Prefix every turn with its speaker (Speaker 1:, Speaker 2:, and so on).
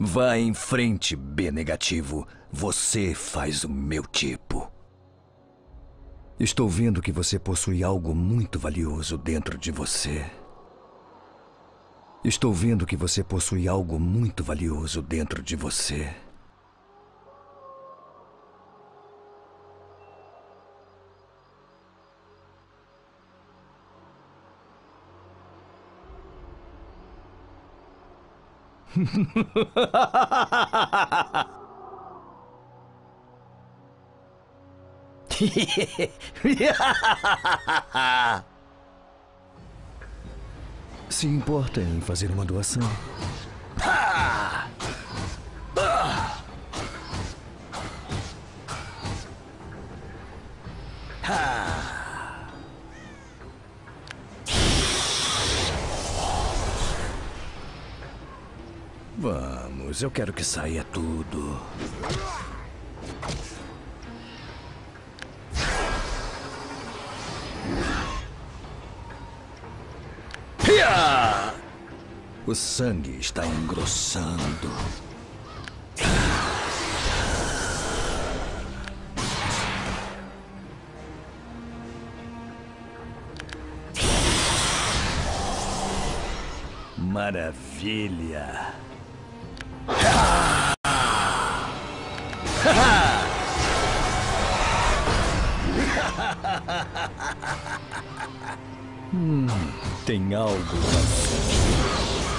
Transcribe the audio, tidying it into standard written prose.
Speaker 1: Vá em frente, B negativo. Você faz o meu tipo. Estou vendo que você possui algo muito valioso dentro de você. Estou vendo que você possui algo muito valioso dentro de você. Se importa em fazer uma doação? Vamos, eu quero que saia tudo. O sangue está engrossando. Maravilha. Tem algo.